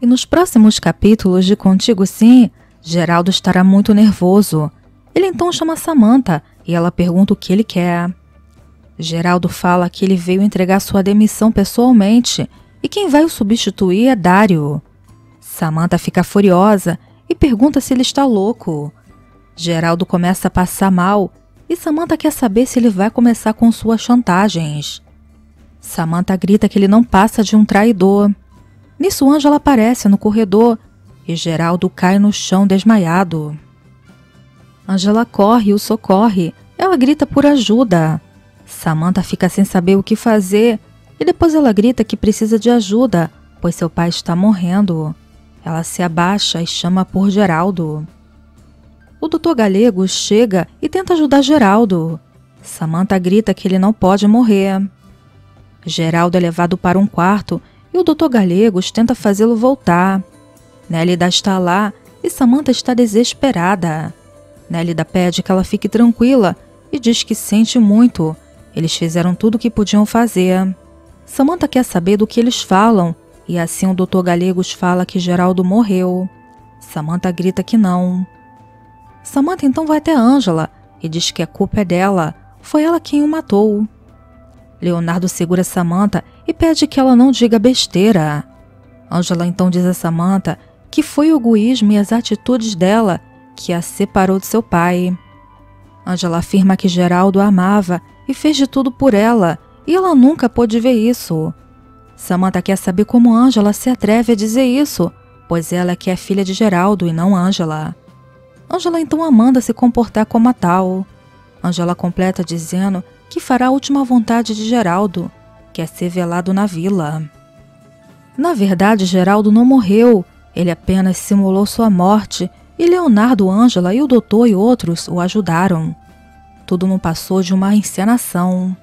E nos próximos capítulos de Contigo Sim, Geraldo estará muito nervoso. Ele então chama Samantha e ela pergunta o que ele quer. Geraldo fala que ele veio entregar sua demissão pessoalmente e quem vai o substituir é Dário. Samantha fica furiosa e pergunta se ele está louco. Geraldo começa a passar mal e Samantha quer saber se ele vai começar com suas chantagens. Samantha grita que ele não passa de um traidor. Nisso, Ângela aparece no corredor e Geraldo cai no chão desmaiado. Ângela corre e o socorre. Ela grita por ajuda. Samantha fica sem saber o que fazer e depois ela grita que precisa de ajuda, pois seu pai está morrendo. Ela se abaixa e chama por Geraldo. O Dr. Gallegos chega e tenta ajudar Geraldo. Samantha grita que ele não pode morrer. Geraldo é levado para um quarto e o Dr. Gallegos tenta fazê-lo voltar. Nélida está lá e Samantha está desesperada. Nélida pede que ela fique tranquila e diz que sente muito. Eles fizeram tudo o que podiam fazer. Samantha quer saber do que eles falam e assim o Dr. Gallegos fala que Geraldo morreu. Samantha grita que não. Samantha então vai até Ângela e diz que a culpa é dela. Foi ela quem o matou. Leonardo segura Samantha e pede que ela não diga besteira. Ângela então diz a Samantha que foi o egoísmo e as atitudes dela que a separou de seu pai. Ângela afirma que Geraldo a amava e fez de tudo por ela, e ela nunca pôde ver isso. Samantha quer saber como Ângela se atreve a dizer isso, pois ela é que é filha de Geraldo e não Ângela. Ângela então a manda se comportar como a tal. Ângela completa dizendo que fará a última vontade de Geraldo, que é ser velado na vila. Na verdade, Geraldo não morreu, ele apenas simulou sua morte e Leonardo, Ângela e o doutor e outros o ajudaram. Tudo não passou de uma encenação.